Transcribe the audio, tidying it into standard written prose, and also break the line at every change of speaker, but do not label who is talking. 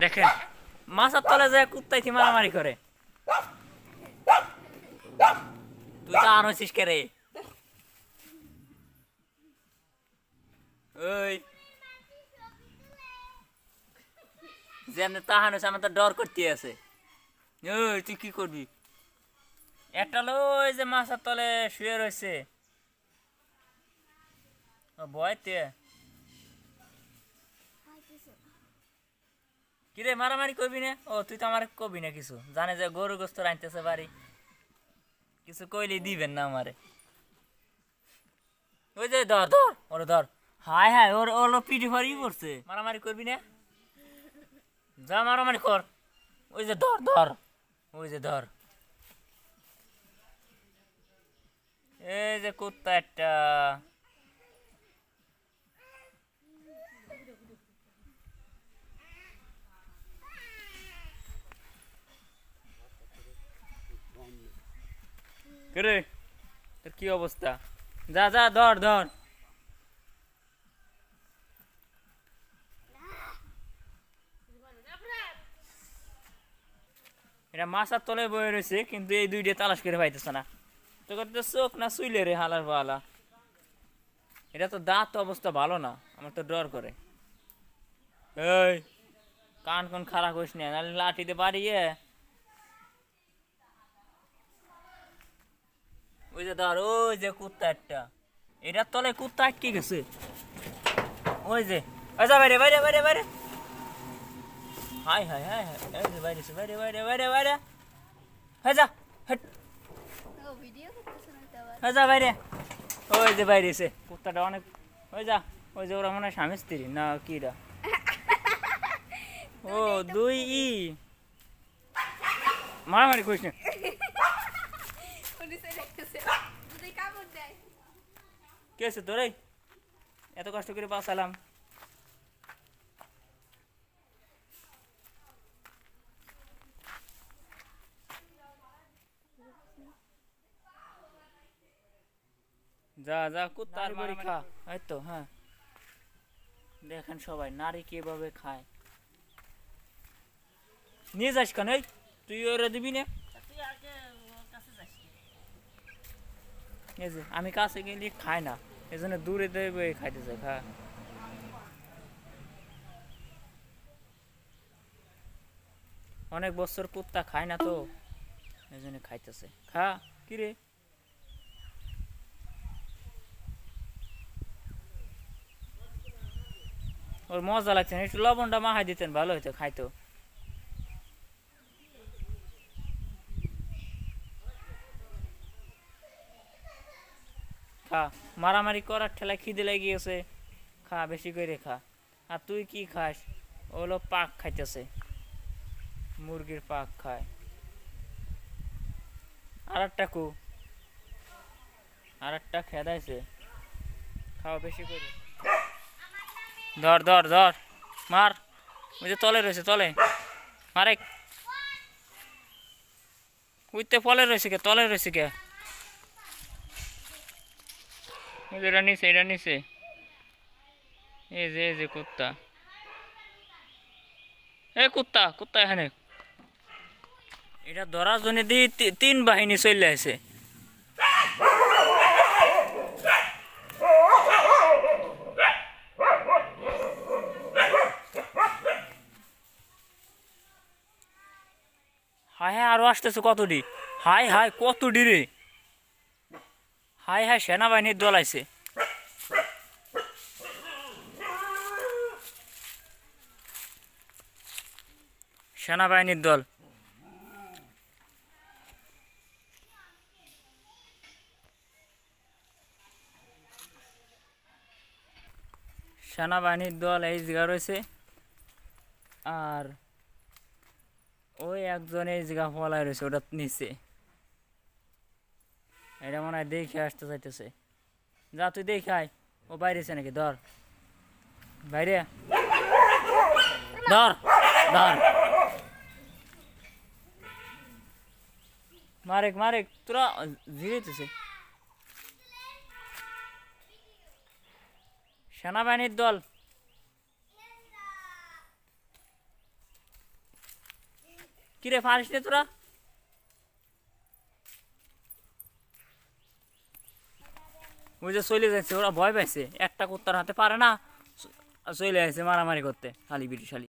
দেখেন মাছার তলে যায় কুত্তাইছি মারামারি করে। তুই তো আর হচ্ছিস কে রে? ওই যেমনি তাহান হচ্ছে আমার তো ডর করতে আছে। ওই তুই কি করবি? একটা ওই যে মাছার তলে শুয়ে রয়েছে ভয়তে। কিরে মারামারি করবি না? ও তুই তো আমার কবি না কিছু, জানে যে গরু গোস্ত রাঁধতেছে বাড়ি, কিছু কইলে দিবেন না আমারে। ওই যে ধর ধর ওরে ধর। হায় হায় ওর ওর পিঠে ফারি পড়ছে। মারামারি করবি না? যা মারামারি কর। ওই যে ধর ধর, ওই যে ধর। এই যে কুত্তা একটা। রে তোর কি অবস্থা? যা যা ধর ধর। এটা মাছার তলে বয়ে রয়েছে কিন্তু এই দুইটা তালাশ করে পাইতেছে না। তোকে তো চোখ না শুইলে রে হালার পালা। এটা তো দাঁত অবস্থা ভালো না, আমার তো ডর করে। এই কান কোন খারাপ হইস না, নাহলে লাঠিতে বাড়িয়ে। ওই যে ধর ওই যে কুত্তা একটা, এটার তলে কুত্তা আটকে গেছে। ওই যে আচ্ছা বাইরে বাইরে বাইরে বাইরে। হাই হাই হাই হাই, এই যে বাইরে বাইরে বাইরে বাইরে বাইরে। হ্যাঁ যা হ্যাঁ যা বাইরে। ওই যে বাইরে এসে কুত্তাটা অনেক। ওই যা, ওই যে ওরা মনে হয় স্বামী স্ত্রী না কিরা। ও দুই ই মারামারি করিস না। কে আছে তোর? এত কষ্ট করে বাঁচালাম। যা যা কুত্তার বাড়ি খা। এই তো হ্যাঁ, দেখেন সবাই নারী কিভাবে খায়। নিয়ে যাস কেন? তুই ওরা দিবি না? আমি কাছে গেলে খাই না, এই জন্য দূরে দেবে খাইতে চাই। খা। অনেক বছর কুত্তা খায় না তো, এই জন্য খাইতেছে। খা। কিরে ওর মজা লাগছে না, একটু লবণটা মাখাই দিতেন ভালো হইতো, খাইতো। খা, মারামারি করার ঠেলায় খিদে লেগে গেছে, খা বেশি করে খা। আর তুই কি খাস? ওগুলো পাক খাইতেছে, মুরগির পাক খায়। আর একটা কু, আর একটা খেদাইছে, খাওয়া বেশি করে। ধর ধর ধর মার। ওই যে তলে রয়েছে, তলে মারে। উইতে ফলে রয়েছে কে? তলে রয়েছে কে? এটা নিচে, এটা নিচে। এই যে কুত্তা, এ কুত্তা কুত্তা এখানে। এটা ধরার জন্য দিয়ে তিন বাহিনী চলে আসে। হায় হায় আরো আসতেছে কতটি। হায় হায় কতটি রে। হায় হায় সেনাবাহিনীর দল আছে। সেনাবাহিনীর দল। সেনাবাহিনীর দল এই জায়গা রয়েছে। আর ওই একজন এই জায়গা ফলায় রয়েছে, ওটা নিচে। এটা মনে হয় দেখে আসতে চাইতেছে। যা তুই দেখাই ও বাইরেছে নাকি। ধর বাইরে, ধর ধর। মারেক মারেক, তোরা জিরেতেছে। সেনাবাহিনীর দল। কিরে পারিস নে তোরা? ওই যে চলে যাচ্ছে, ওরা ভয় পাইছে, একটা কুত্তার হাতে পারে না, চলে আসছে মারামারি করতে, শালি বিটি শালি।